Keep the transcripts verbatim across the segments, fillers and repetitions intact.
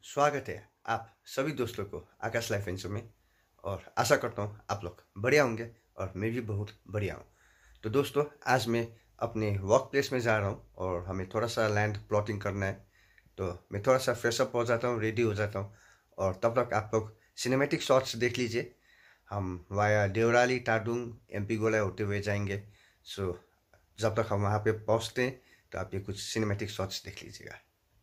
स्वागत है आप सभी दोस्तों को आकाश लाइफ एंड शो में। और आशा करता हूँ आप लोग बढ़िया होंगे और मैं भी बहुत बढ़िया हूँ। तो दोस्तों, आज मैं अपने वर्क प्लेस में जा रहा हूँ और हमें थोड़ा सा लैंड प्लॉटिंग करना है। तो मैं थोड़ा सा फ्रेशअप हो जाता हूँ, रेडी हो जाता हूँ और तब तक आप लोग सिनेमैटिक शॉट्स देख लीजिए। हम वाया देवराली टाडुंग एमपी गोला होते हुए जाएंगे। सो जब तक हम वहाँ पे पहुँचते हैं तो आप ये कुछ सिनेमैटिक शॉट्स देख लीजिएगा।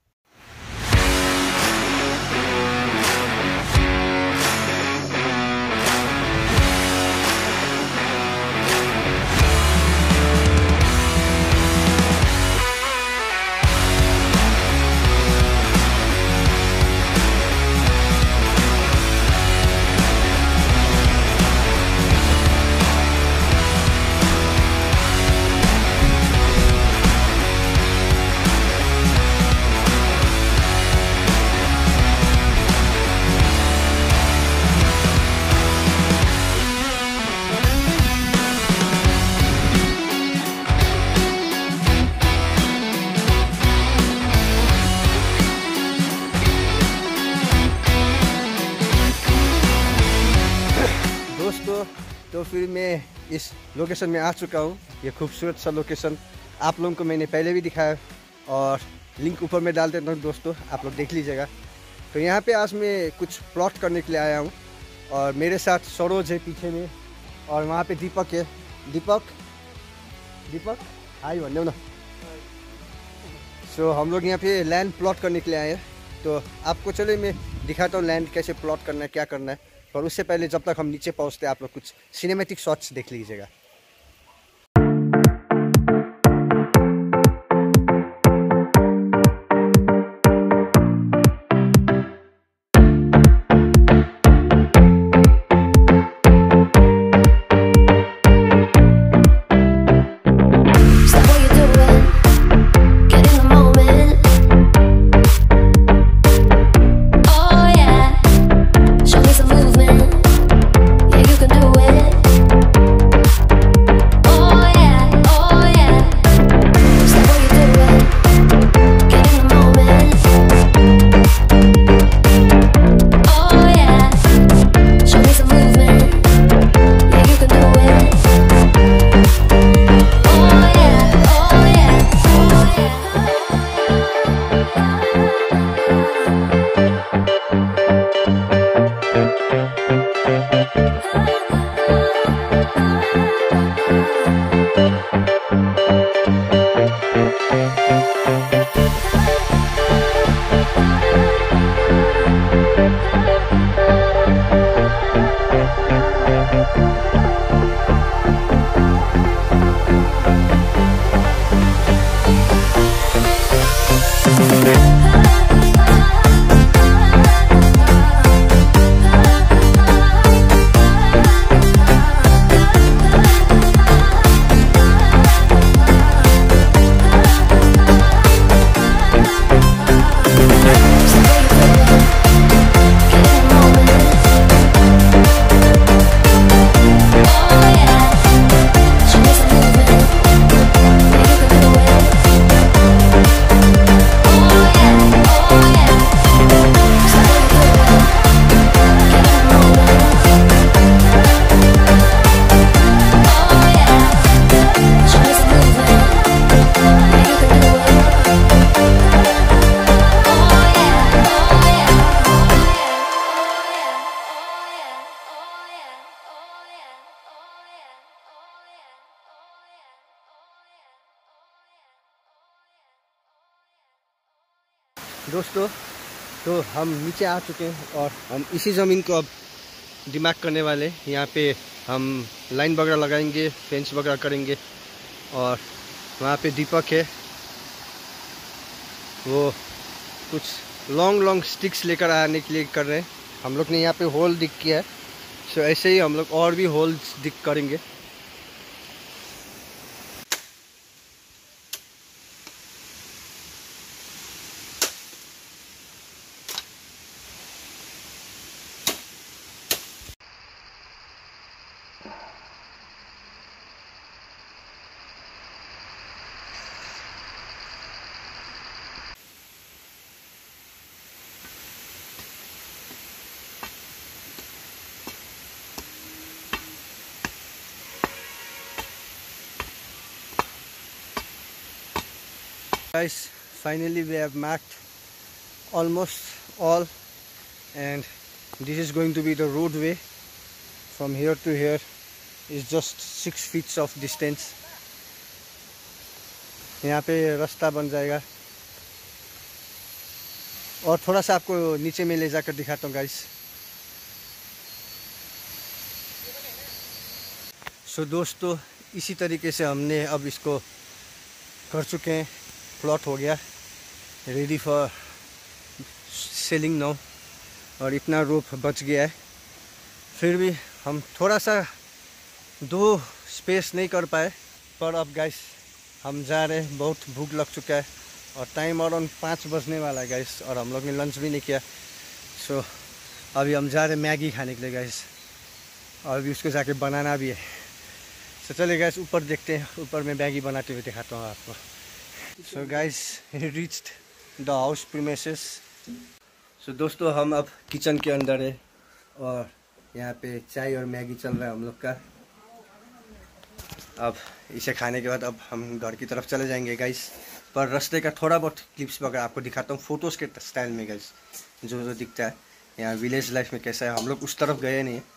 दोस्तों, तो फिर मैं इस लोकेशन में आ चुका हूँ। ये खूबसूरत सा लोकेशन आप लोगों को मैंने पहले भी दिखाया और लिंक ऊपर में डाल देता हूँ दोस्तों, आप लोग देख लीजिएगा। तो यहाँ पे आज मैं कुछ प्लॉट करने के लिए आया हूँ और मेरे साथ सरोज है पीछे में और वहाँ पे दीपक है। दीपक दीपक हाय भन्नु न। सो हम लोग यहाँ पे लैंड प्लॉट करने के लिए आए हैं। तो आपको चले मैं दिखाता हूँ लैंड कैसे प्लॉट करना है, क्या करना है। और उससे पहले जब तक हम नीचे पहुँचते हैं आप लोग कुछ सिनेमैटिक शॉट्स देख लीजिएगा। दोस्तों, तो हम नीचे आ चुके हैं और हम इसी ज़मीन को अब दिमाग करने वाले। यहाँ पे हम लाइन वगैरह लगाएंगे, फेंस वगैरह करेंगे। और वहाँ पे दीपक है, वो कुछ लॉन्ग लॉन्ग स्टिक्स लेकर आने के लिए कर रहे हैं। हम लोग ने यहाँ पे होल दिख किया है, सो ऐसे ही हम लोग और भी होल्स दिख करेंगे। guys, finally we have marked almost all, and this is going to be the roadway. From here to here is just six feet of distance. यहाँ पे रास्ता बन जाएगा और थोड़ा सा आपको नीचे में ले जाकर दिखाता हूँ गाइस। सो दोस्तों, इसी तरीके से हमने अब इसको कर चुके हैं। प्लॉट हो गया रेडी फॉर सेलिंग नाउ, और इतना रोप बच गया है। फिर भी हम थोड़ा सा दो स्पेस नहीं कर पाए, पर अब गाइस हम जा रहे हैं। बहुत भूख लग चुका है और टाइम अराउंड पाँच बजने वाला है गाइस, और हम लोग ने लंच भी नहीं किया। सो अभी हम जा रहे हैं मैगी खाने के लिए गाइस, और अभी उसको जाके बनाना भी है। सो चलिए गाइस ऊपर देखते हैं, ऊपर में मैगी बनाते हुए दिखाता हूँ आपको। So guys reached the house premises. So दोस्तों, हम अब किचन के अंदर है और यहाँ पे चाय और मैगी चल रहा है हम लोग का। अब इसे खाने के बाद अब हम घर की तरफ चले जाएंगे गाइस, पर रास्ते का थोड़ा बहुत क्लिप्स वगैरह आपको दिखाता हूँ फोटोज़ के स्टाइल में गाइस, जो जो दिखता है यहाँ विलेज लाइफ में कैसा है। हम लोग उस तरफ गए नहीं है।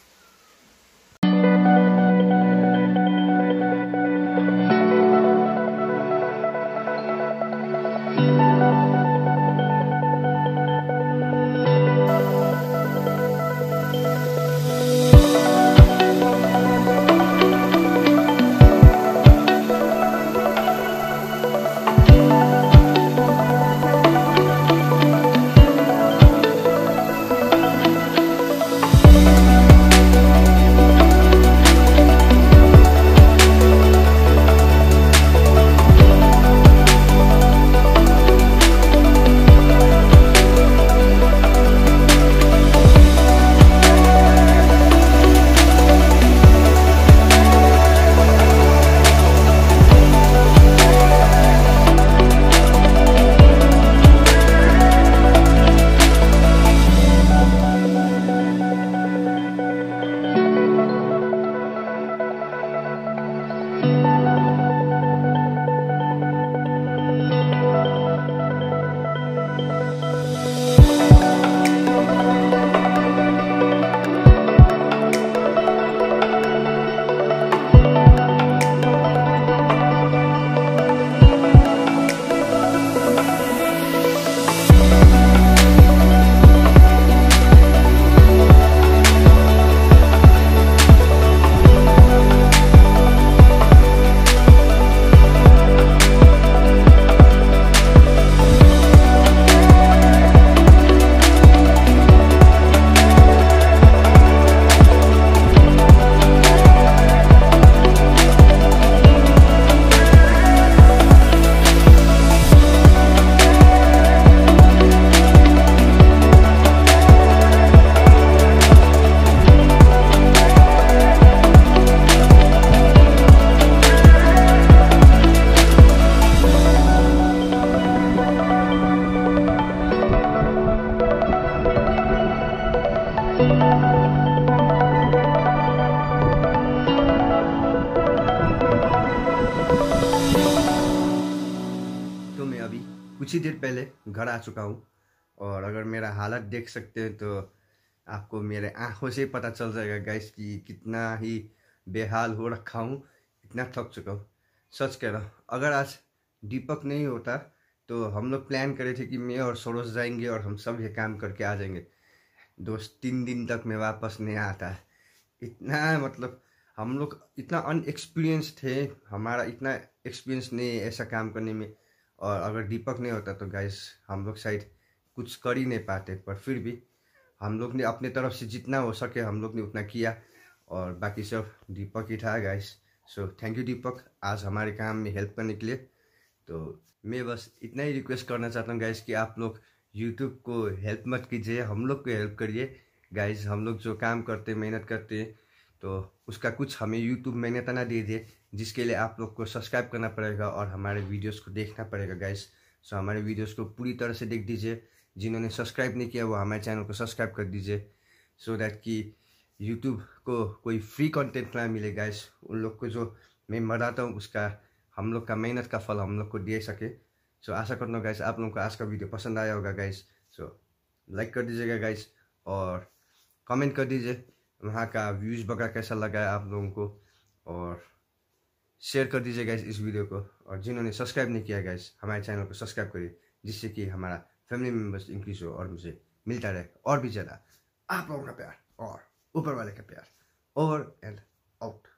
कुछ ही देर पहले घर आ चुका हूँ, और अगर मेरा हालत देख सकते हैं तो आपको मेरे आंखों से पता चल जाएगा गाइस कि कितना ही बेहाल हो रखा हूँ, इतना थक चुका हूँ। सच कह रहा हूँ, अगर आज दीपक नहीं होता तो हम लोग प्लान करे थे कि मैं और सरोज जाएंगे और हम सब ये काम करके आ जाएंगे। दोस्त तीन दिन तक मैं वापस नहीं आता। इतना मतलब हम लोग इतना अनएक्सपीरियंस थे, हमारा इतना एक्सपीरियंस नहीं है ऐसा काम करने में, और अगर दीपक नहीं होता तो गाइस हम लोग शायद कुछ कर ही नहीं पाते। पर फिर भी हम लोग ने अपने तरफ से जितना हो सके हम लोग ने उतना किया, और बाकी सब दीपक ही था guys. So thank you Deepak, आज हमारे काम में हेल्प करने के लिए। तो मैं बस इतना ही रिक्वेस्ट करना चाहता हूँ गाइस कि आप लोग यूट्यूब को हेल्प मत कीजिए, हम लोग को हेल्प करिए गाइस। हम लोग जो काम करते मेहनत करते हैं तो उसका कुछ हमें यूट्यूब मेहनत ना दे दे, जिसके लिए आप लोग को सब्सक्राइब करना पड़ेगा और हमारे वीडियोस को देखना पड़ेगा गाइस। सो हमारे वीडियोस को पूरी तरह से देख दीजिए। जिन्होंने सब्सक्राइब नहीं किया वो हमारे चैनल को सब्सक्राइब कर दीजिए, सो दैट कि यूट्यूब को कोई फ्री कंटेंट ना मिले गाइस। उन लोग को जो मैं मनाता हूँ उसका हम लोग का मेहनत का फल हम लोग को दे सके। सो आशा करता हूँ गाइस आप लोगों को आज का वीडियो पसंद आया होगा गाइस। सो लाइक कर दीजिएगा गाइस और कमेंट कर दीजिए वहाँ का व्यूज़ वगैरह कैसा लगा है आप लोगों को, और शेयर कर दीजिए गाइस इस वीडियो को। और जिन्होंने सब्सक्राइब नहीं किया गाइस हमारे चैनल को सब्सक्राइब करिए, जिससे कि हमारा फैमिली मेम्बर्स इंक्रीज हो और मुझे मिलता रहे और भी ज़्यादा आप लोगों का प्यार और ऊपर वाले का प्यार। Over and out.